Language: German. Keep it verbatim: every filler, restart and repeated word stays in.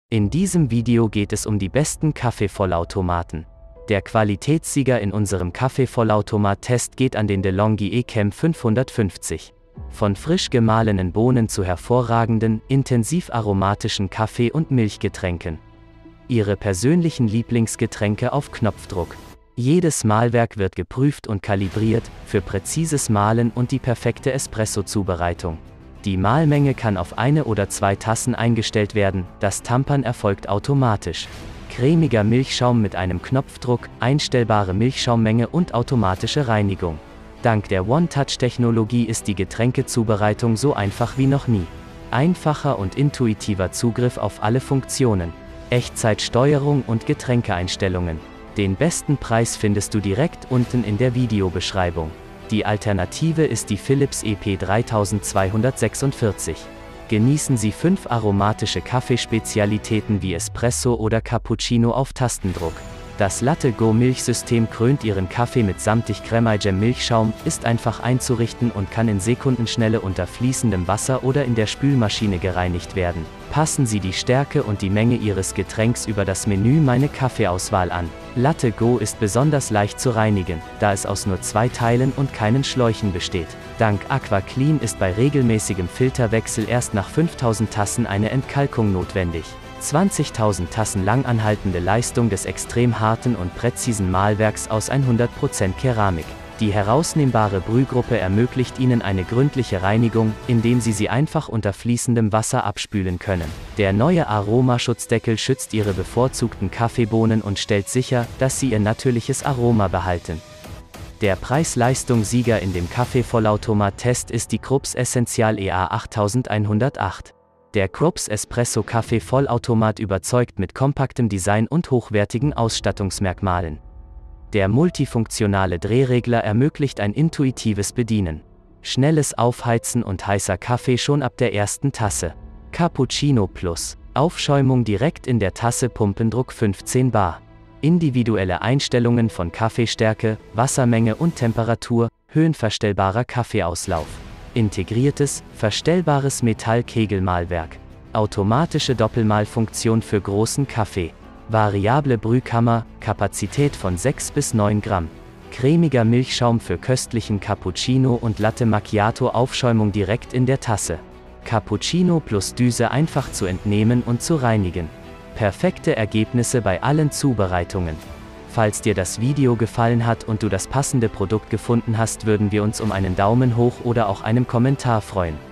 In diesem Video geht es um die besten Kaffeevollautomaten. Der Qualitätssieger in unserem Kaffeevollautomat-Test geht an den DeLonghi eChem fünfhundertfünfzig. Von frisch gemahlenen Bohnen zu hervorragenden, intensiv aromatischen Kaffee- und Milchgetränken. Ihre persönlichen Lieblingsgetränke auf Knopfdruck. Jedes Mahlwerk wird geprüft und kalibriert, für präzises Mahlen und die perfekte Espresso-Zubereitung. Die Mahlmenge kann auf eine oder zwei Tassen eingestellt werden, das Tampern erfolgt automatisch. Cremiger Milchschaum mit einem Knopfdruck, einstellbare Milchschaummenge und automatische Reinigung. Dank der One-Touch-Technologie ist die Getränkezubereitung so einfach wie noch nie. Einfacher und intuitiver Zugriff auf alle Funktionen. Echtzeitsteuerung und Getränkeeinstellungen. Den besten Preis findest du direkt unten in der Videobeschreibung. Die Alternative ist die Philips E P dreitausendzweihundertsechsundvierzig. Genießen Sie fünf aromatische Kaffeespezialitäten wie Espresso oder Cappuccino auf Tastendruck. Das Latte Go Milchsystem krönt Ihren Kaffee mit samtig Cremigem Milchschaum, ist einfach einzurichten und kann in Sekundenschnelle unter fließendem Wasser oder in der Spülmaschine gereinigt werden. Passen Sie die Stärke und die Menge Ihres Getränks über das Menü Meine Kaffeeauswahl an. Latte Go ist besonders leicht zu reinigen, da es aus nur zwei Teilen und keinen Schläuchen besteht. Dank AquaClean ist bei regelmäßigem Filterwechsel erst nach fünftausend Tassen eine Entkalkung notwendig. zwanzigtausend Tassen langanhaltende Leistung des extrem harten und präzisen Mahlwerks aus hundert Prozent Keramik. Die herausnehmbare Brühgruppe ermöglicht Ihnen eine gründliche Reinigung, indem Sie sie einfach unter fließendem Wasser abspülen können. Der neue Aromaschutzdeckel schützt Ihre bevorzugten Kaffeebohnen und stellt sicher, dass sie ihr natürliches Aroma behalten. Der Preis-Leistung-Sieger in dem Kaffeevollautomat-Test ist die Krups Essential E A achttausendeinhundertacht. Der Krups Espresso Kaffee Vollautomat überzeugt mit kompaktem Design und hochwertigen Ausstattungsmerkmalen. Der multifunktionale Drehregler ermöglicht ein intuitives Bedienen. Schnelles Aufheizen und heißer Kaffee schon ab der ersten Tasse. Cappuccino Plus. Aufschäumung direkt in der Tasse, Pumpendruck fünfzehn bar. Individuelle Einstellungen von Kaffeestärke, Wassermenge und Temperatur, höhenverstellbarer Kaffeeauslauf. Integriertes, verstellbares Metall-Kegelmahlwerk. Automatische Doppelmahlfunktion für großen Kaffee. Variable Brühkammer, Kapazität von sechs bis neun Gramm. Cremiger Milchschaum für köstlichen Cappuccino und Latte Macchiato, Aufschäumung direkt in der Tasse. Cappuccino plus Düse einfach zu entnehmen und zu reinigen. Perfekte Ergebnisse bei allen Zubereitungen. Falls dir das Video gefallen hat und du das passende Produkt gefunden hast, würden wir uns um einen Daumen hoch oder auch einen Kommentar freuen.